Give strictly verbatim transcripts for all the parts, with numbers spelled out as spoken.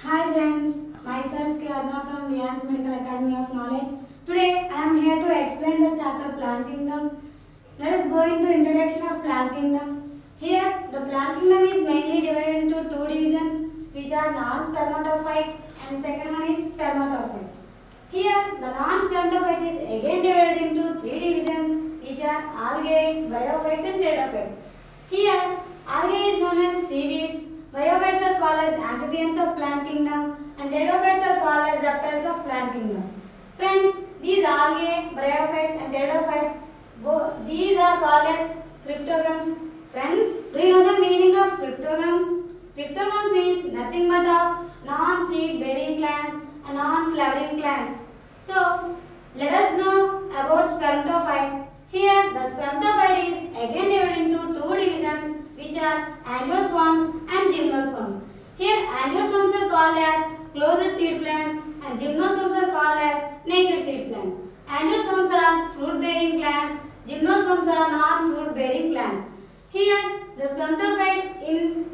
Hi friends, myself K. Arna from Vians Medical Academy of Knowledge. Today I am here to explain the chapter Plant Kingdom. Let us go into introduction of Plant Kingdom. Here the Plant Kingdom is mainly divided into two divisions which are non-spermatophyte and second one is spermatophyte. Here the non-spermatophyte is again divided into three divisions which are algae, biophytes and pteridophytes. Here algae is known as seaweeds. Biophytes are called as amphibians of plant kingdom and pteridophytes are called as reptiles of plant kingdom. Friends, these algae, biophytes and pteridophytes, these are called as cryptogams. Friends, do you know the meaning of cryptogams? Cryptogams means nothing but of non-seed bearing plants and non-flowering plants. So, let us know about spermatophyte. Here, the spermatophyte is again divided into two divisions which are angiosperms and gymnosperms. Here, angiosperms are called as closed seed plants and gymnosperms are called as naked seed plants. Angiosperms are fruit-bearing plants, gymnosperms are non-fruit bearing plants. Here, the spermatophyte in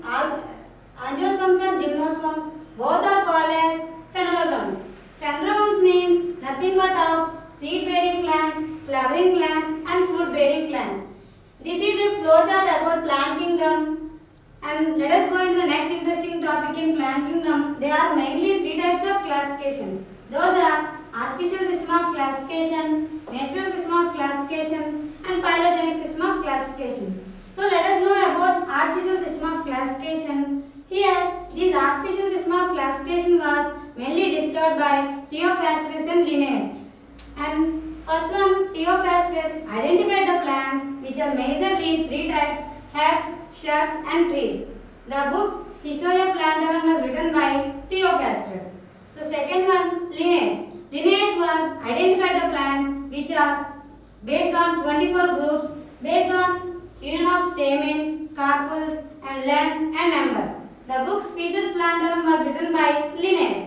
angiosperms and gymnosperms both are called as phanerogams. Phanerogams means nothing but of seed-bearing plants, flowering plants and fruit-bearing plants. This is a flowchart about plant kingdom, and let us go into the next interesting topic in plant kingdom. There are mainly three types of classifications. Those are artificial system of classification, natural system of classification and phylogenetic system of classification. So let us know about artificial system of classification. Here, this artificial system of classification was mainly discovered by Theophrastus and Linnaeus. And first one, Theophrastus identified the plants which are majorly three types: herbs, shrubs and trees. The book Historia Plantarum was written by Theophrastus. So second one, Linnaeus. Linnaeus was identified the plants which are based on twenty-four groups based on union of stamens, carpels and length and number. The book Species Plantarum was written by Linnaeus.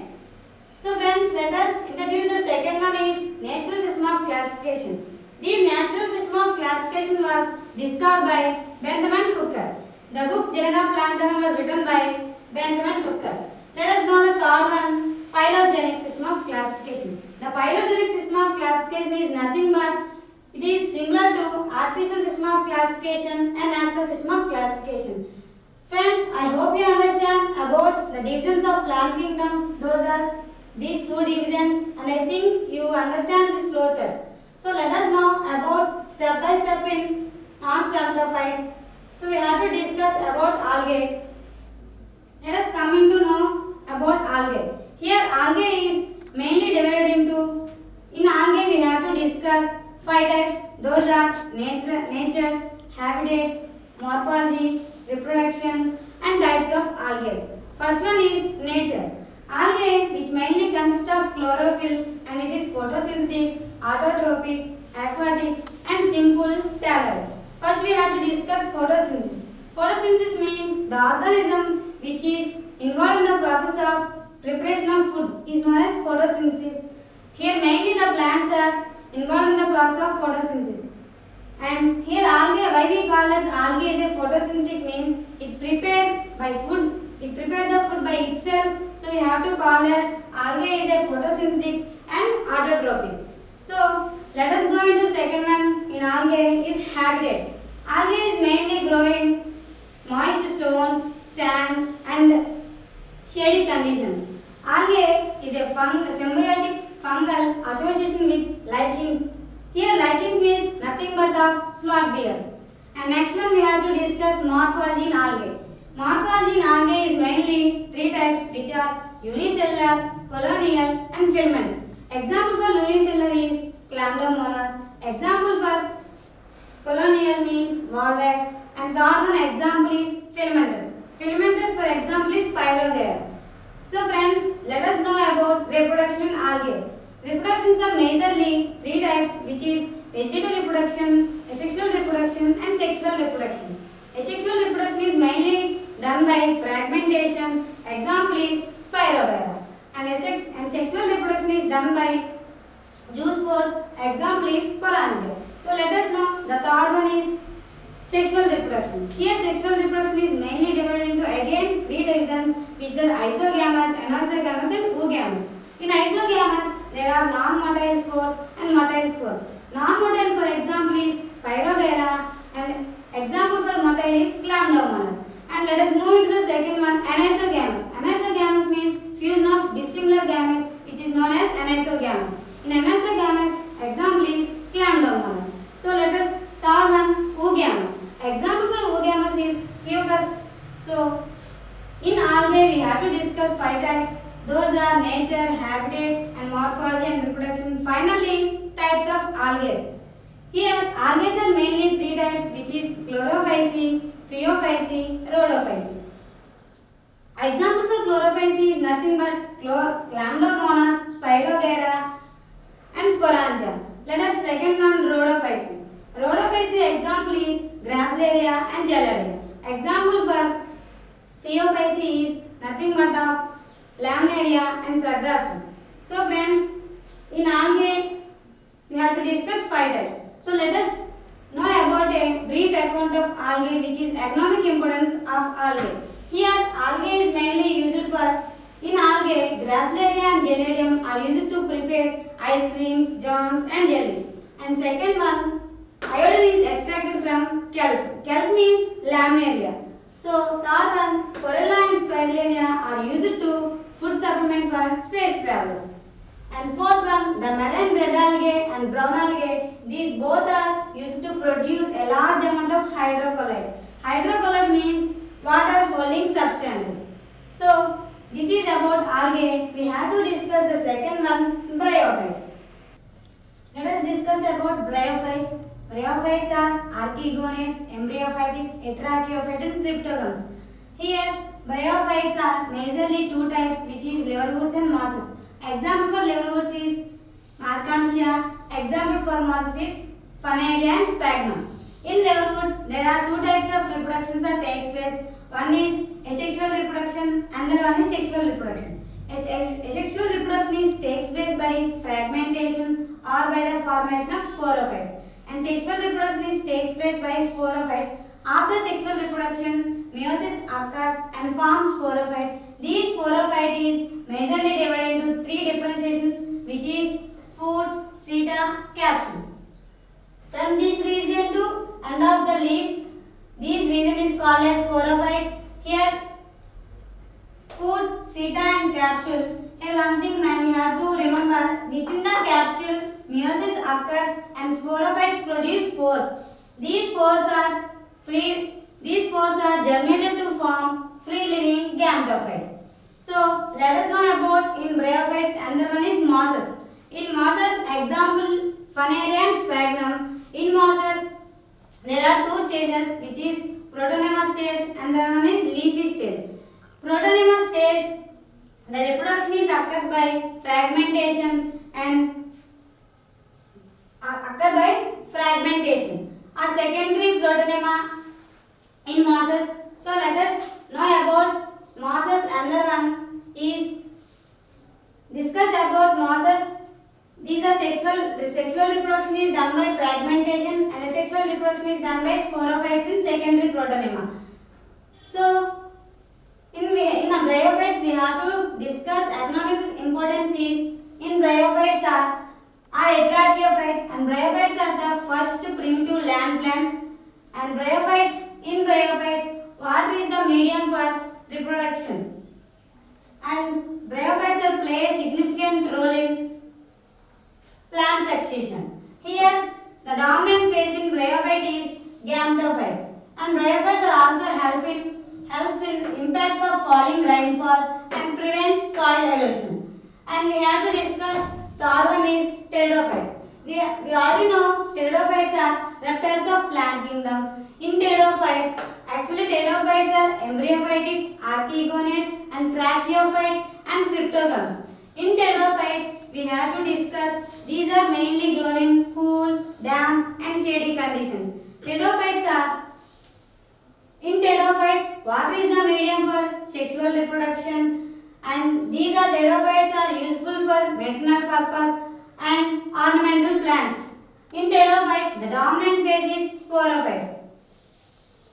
So friends, let us introduce the second one is natural system of classification. This natural system of classification was discovered by Bentham and Hooker. The book Genera Plantarum was written by Bentham and Hooker. Let us know the third one, phylogenetic system of classification. The phylogenetic system of classification is nothing but it is similar to artificial system of classification and natural system of classification. Friends, I hope you understand about the divisions of plant kingdom. Those are these two divisions, and I think you understand this flowchart. So let us know about step by step in non-spermatophytes. So we have to discuss about algae. Let us come into know about algae. Here algae is mainly divided into, in algae we have to discuss five types. Those are nature, nature, habitat, morphology, reproduction and types of algae. First one is nature. Algae, which mainly consists of chlorophyll and it is photosynthetic, autotrophic, aquatic and simple thalloid. First we have to discuss photosynthesis. Photosynthesis means the organism which is involved in the process of preparation of food is known as photosynthesis. Here mainly the plants are involved in the process of photosynthesis. And here algae, why we call as algae is a photosynthetic means it prepared by food, it prepared the food by itself. So we have to call as algae is a photosynthetic and autotrophic. So let us go into second one in algae is habitat. Algae is mainly growing moist stones, sand and shady conditions. Algae is a fung symbiotic fungal association with lichens. Here lichens means nothing but of slot bears. And next one we have to discuss morphology in algae. Morphology in algae is mainly three types which are unicellular, colonial and filamentous. Example for unicellular is Chlamydomonas. Example for colonial means Volvax. And third one example is filamentous. Filamentous for example is Pyrogera. So friends, let us know about reproduction in algae. Reproductions are majorly three types which is vegetative reproduction, asexual reproduction and sexual reproduction. Asexual reproduction is mainly done by fragmentation. Example is Spirogyra. And, asex and sexual reproduction is done by zoospores. Example is Sporangia. So let us know the third one is Sexual reproduction. Here sexual reproduction is mainly divided into again three divisions, which are isogamous, anisogamy and oogamous. In isogamous there are non-motile spores and motile spores. Non-motile for example is Spirogyra and example for motile is Chlamydomonas. And let us move into the second one, anisogamous. Anisogamous means fusion of dissimilar gametes, which is known as anisogamous. In anisogamous example is Chlamydomonas. So let us third one, oogamous. Example for oogamous is Fucus. So in algae we have to discuss five types. Those are nature, habitat and morphology and reproduction. Finally, types of algae. Here algae are mainly three types, which is Chlorophyceae, Phaeophyceae, Rhodophyceae. Example for Chlorophyceae is nothing but Chlamydomonas, Spirogyra and Sporangia. Let us second one, Rhodophyceae. Rhodophyceae example is Gracilaria and Gelaria. Example for Phaeophyceae is nothing but of Laminaria and Sargassum. So friends, in algae we have to discuss five types. So let us know about a brief account of algae, which is economic importance of algae. Here algae is mainly used for, in algae Gracilaria and Gelidium are used to prepare ice creams, jams and jellies. And second one, iodine is extracted from kelp. Kelp means Laminaria. So third one, Chlorella and Spirulina are used to food supplement for space travelers. And fourth one, the marine red algae and brown algae, these both are used to produce a large amount of hydrocolloids. Hydrocolloid means water holding substances. So this is about algae. We have to discuss the second one, bryophytes. Let us discuss about bryophytes. Bryophytes are archegonate, embryophytic, heterarchaeophyte and cryptogams. Here bryophytes are majorly two types, which is liverworts and mosses. Example for liverworts is Marchantia. Example for mosses is Funaria and Sphagnum. In liverworts there are two types of reproduction that takes place. One is asexual reproduction and the one is sexual reproduction. Asexual reproduction is takes place by fragmentation or by the formation of sporophytes. And sexual reproduction is takes place by sporophytes. After sexual reproduction, meiosis occurs and forms sporophyte. These sporophyte is majorly divided into three differentiations, which is food, seta, capsule. From this region to end of the leaf, this region is called as sporophytes. Here, food, seta and capsule. Here one thing man we have to remember, within the capsule, meiosis occurs and sporophytes produce spores. These spores are free. These spores are germinated to form free-living gametophyte. So let us know about in bryophytes, and the one is mosses. In mosses, example Funaria and Sphagnum. In mosses, there are two stages, which is protonema stage and the one is leafy stage. Protonema stage, the reproduction is occurs by fragmentation and uh, occur by fragmentation. Or secondary protonema in mosses. So let us know about mosses. Another one is discuss about mosses. These are sexual sexual reproduction is done by fragmentation and asexual reproduction is done by sporophytes in secondary protonema. So in in the bryophytes we have to discuss economic importance is in bryophytes are are heterarchaeophyte, and bryophytes are the first primitive land plants. And bryophytes, in bryophytes, water is the medium for reproduction. And bryophytes are play a significant role in plant succession. Here, the dominant phase in bryophyte is gametophyte. And bryophytes are also helping helps in impact of falling rainfall and prevent soil erosion. And we have to discuss third one is pteridophytes. We, we already know pteridophytes are reptiles of plant kingdom. In pteridophytes, actually pteridophytes are embryophytic, archegonate and tracheophyte and cryptogams. In pteridophytes, we have to discuss these are mainly grown in cool, damp and shady conditions. Pteridophytes are in pteridophytes, water is the medium for sexual reproduction, and these are pteridophytes are useful for medicinal purpose and ornamental plants. In pteridophytes, the dominant phase is sporophytes.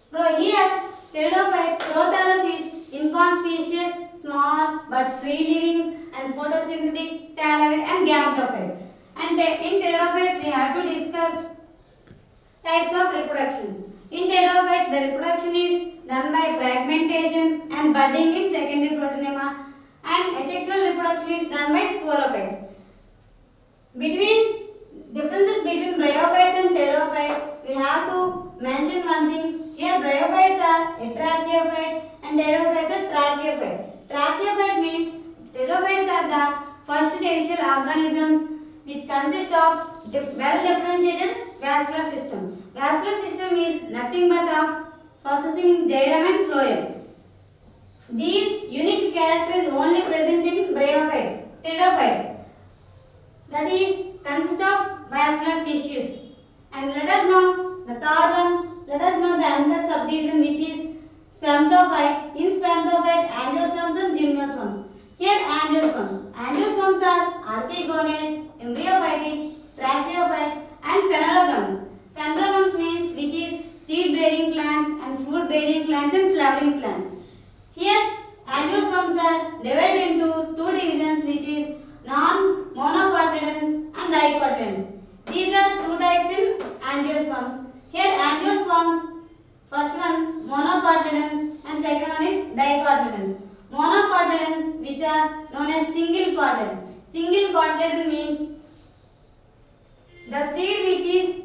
Pro here, pteridophytes, Prothalus is inconspicuous, small but free living and photosynthetic, thalloid and gametophyte. And in pteridophytes we have to discuss types of reproductions. In pteridophytes the reproduction is done by fragmentation and budding in secondary protonema, and asexual reproduction is done by sporophytes. Between differences between bryophytes and pteridophytes, we have to mention one thing. Here bryophytes are atrachophyte and pteridophytes are tracheophyte. Tracheophyte means pteridophytes are the first terrestrial organisms which consist of dif well differentiated vascular system. Vascular system is nothing but of possessing xylem and phloem. These unique character is only present in bryophytes, pteridophytes. That is consist of vascular tissues. And let us know the third one. Let us know the another subdivision which is spermatophyte. In spermatophyte, angiosperms and gymnosperms. Here angiosperms. Angiosperms are archegonid, embryophytic, tracheophyte and phanerogams. Phanerogams means which is seed-bearing plants and fruit-bearing plants and flowering plants. Here angiosperms are divided into two divisions which is non-monocotyledons and dicotyledons. These are two types in angiosperms. Here angiosperms, first one monocotyledons and second one is dicotyledons. Monocotyledons which are known as single cotyledon. Single cotyledon means the seed which is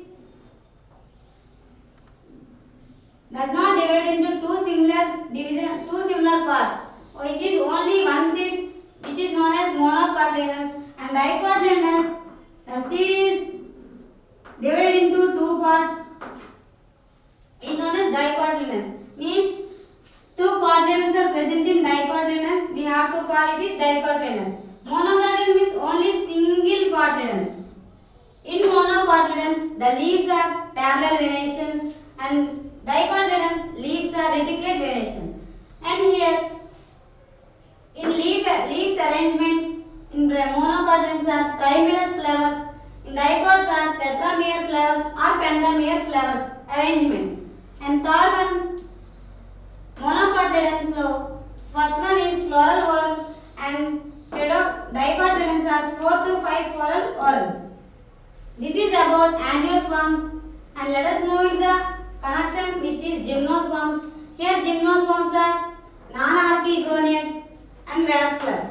does not divide into two similar division, two similar parts, which is only one seed which is known as monocotyledons, and dicotyledons the seed is divided into two parts is known as dicotyledonous. Means two cotyledons are present in dicotyledonous, we have to call it is dicotyledonous. Monocotyledon means only single cotyledon. In monocotyledons the leaves are parallel venation and dicotyledons leaves are reticulate venation. And here in leaf leaves arrangement in monocotyledons are trimerous flowers. In dicots are tetramer flowers or pentamer flowers arrangement. And third one, monocotyledons, so first one is floral whorl and dicotyledons are four to five floral whorls. This is about angiosperms, and let us move into the connection which is gymnosperms. Here gymnosperms are non-archegonid and vascular.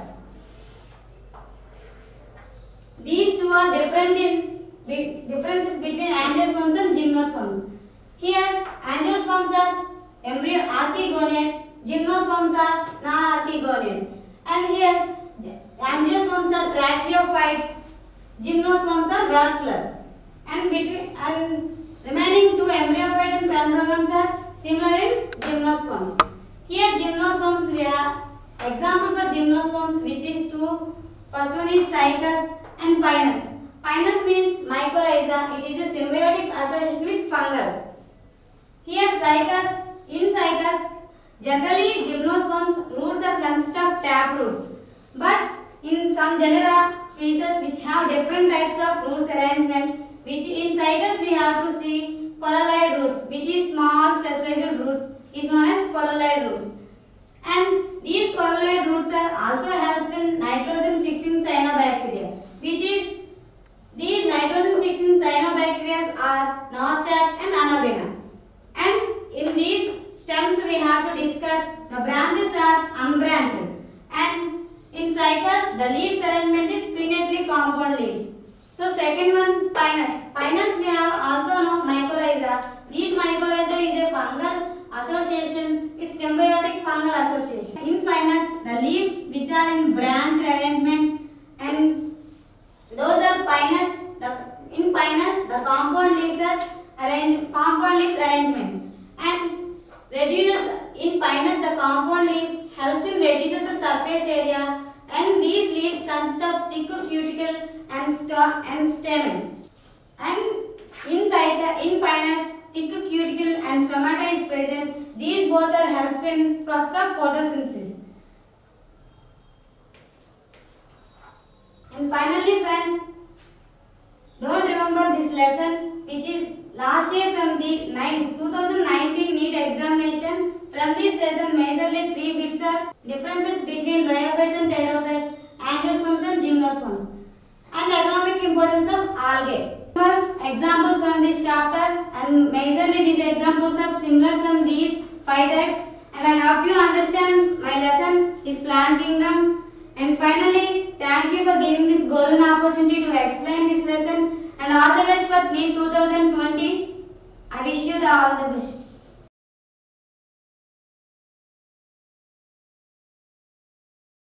These two are different in differences between angiosperms and gymnosperms. Here angiosperms are embryo archegonid, gymnosperms are non-archegonid. And here angiosperms are tracheophyte, gymnosperms are vascular. And between and remaining two embryophyte and phanerogams are similar in gymnosperms. Here gymnosperms we have example for gymnosperms which is two. First one is cycas and pinus. Pinus means mycorrhiza. It is a symbiotic association with fungal. Here cycas, in cycas, generally gymnosperms roots are consist of tap roots. But in some genera, species which have different types of roots arrangement, which in cycas we have to see coralloid roots, which is small specialized roots, is known as coralloid roots. And these coralloid roots are also helps in nitrogen fixing cyanobacteria, which is these nitrogen fixing cyanobacteria are Nostoc and Anabaena. And in these stems we have to discuss the branches are unbranched, and in cycas the leaves arrangement is pinnately compound leaves. So second one, pinus. Pinus we have also know mycorrhiza. These mycorrhiza is a fungal association, it's symbiotic fungal association. In pinus the leaves which are in branched arrangement, and those are pinus. The, in pinus the compound leaves are arranged, compound leaves arrangement, and reduces in pinus the compound leaves helps in reduces the surface area, and these leaves consist of thick cuticle and stalk and stamen. And inside in pinus thick cuticle and stomata is present. These both are helps in process of photosynthesis. And finally friends, don't remember this lesson which is last year from the twenty nineteen NEET examination. From this lesson, majorly three bits are differences between bryophytes and pteridophytes, angiosperms and gymnosperms, and economic importance of algae. Examples from this chapter, and majorly these examples are similar from these five types, and I hope you understand my lesson is plant kingdom. And finally, thank you for giving this golden opportunity to explain this lesson, and all the best for NEET twenty twenty. I wish you the all the best.